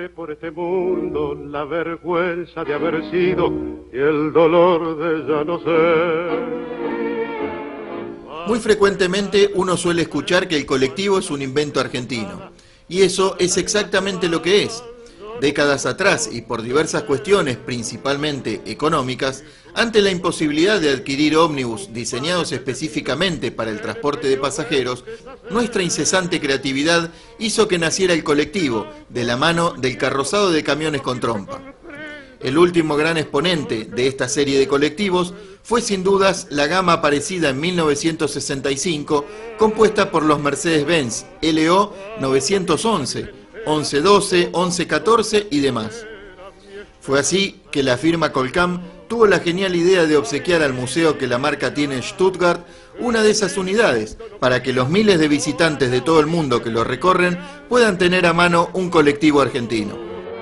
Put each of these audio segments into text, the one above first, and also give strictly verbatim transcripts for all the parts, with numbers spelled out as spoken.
lleve por este mundo la vergüenza de haber sido y el dolor de ya no ser. Muy frecuentemente uno suele escuchar que el colectivo es un invento argentino. Y eso es exactamente lo que es. Décadas atrás, y por diversas cuestiones, principalmente económicas, ante la imposibilidad de adquirir ómnibus diseñados específicamente para el transporte de pasajeros, nuestra incesante creatividad hizo que naciera el colectivo, de la mano del carrozado de camiones con trompa. El último gran exponente de esta serie de colectivos fue sin dudas la gama aparecida en mil novecientos sesenta y cinco, compuesta por los Mercedes-Benz L O novecientos once, once doce, once catorce y demás. Fue así que la firma Colcam tuvo la genial idea de obsequiar al museo que la marca tiene en Stuttgart una de esas unidades, para que los miles de visitantes de todo el mundo que lo recorren puedan tener a mano un colectivo argentino.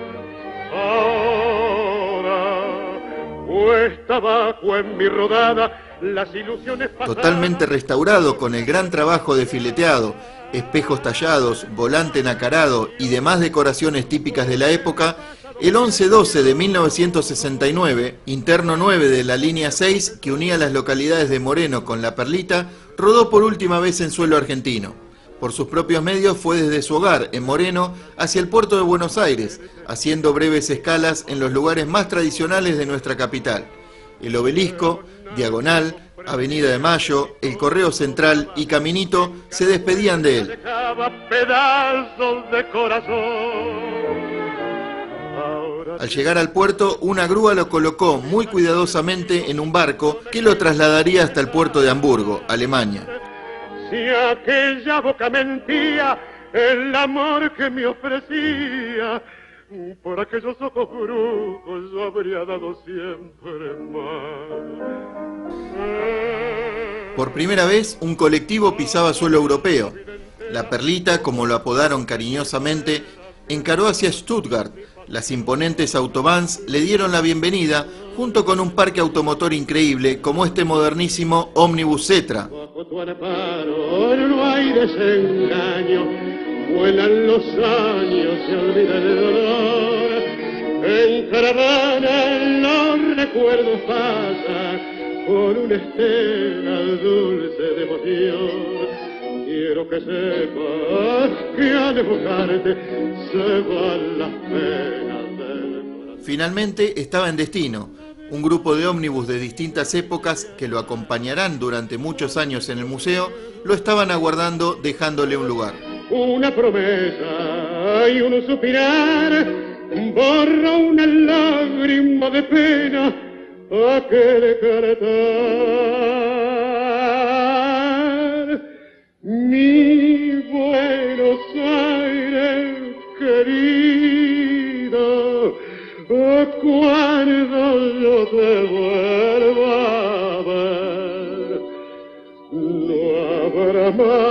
Abajo en mi rodada, las ilusiones pasadas. Totalmente restaurado con el gran trabajo de fileteado, espejos tallados, volante nacarado y demás decoraciones típicas de la época, el once doce de mil novecientos sesenta y nueve, interno nueve de la línea seis que unía las localidades de Moreno con La Perlita, rodó por última vez en suelo argentino. Por sus propios medios fue desde su hogar, en Moreno, hacia el puerto de Buenos Aires, haciendo breves escalas en los lugares más tradicionales de nuestra capital. El Obelisco, Diagonal, Avenida de Mayo, el Correo Central y Caminito se despedían de él. Al llegar al puerto, una grúa lo colocó muy cuidadosamente en un barco que lo trasladaría hasta el puerto de Hamburgo, Alemania. Si aquella boca mentía, el amor que me ofrecía, por aquellos ojos brujos yo habría dado siempre más. Por primera vez, un colectivo pisaba suelo europeo. La Perlita, como lo apodaron cariñosamente, encaró hacia Stuttgart. Las imponentes autovans le dieron la bienvenida junto con un parque automotor increíble como este modernísimo ómnibus Cetra. Bajo tu amparo no hay desengaño, vuelan los años, se olvida el dolor. En caravana los recuerdos pasan por una estela dulce de emoción. Quiero que sepas que al buscarte se van las penas del corazón. Finalmente estaba en destino. Un grupo de ómnibus de distintas épocas que lo acompañarán durante muchos años en el museo, lo estaban aguardando dejándole un lugar. Una promesa y un suspirar borra una lágrima de pena aquel caretar. Mi Buenos Aires querido, cuando yo te vuelva a ver, no habrá más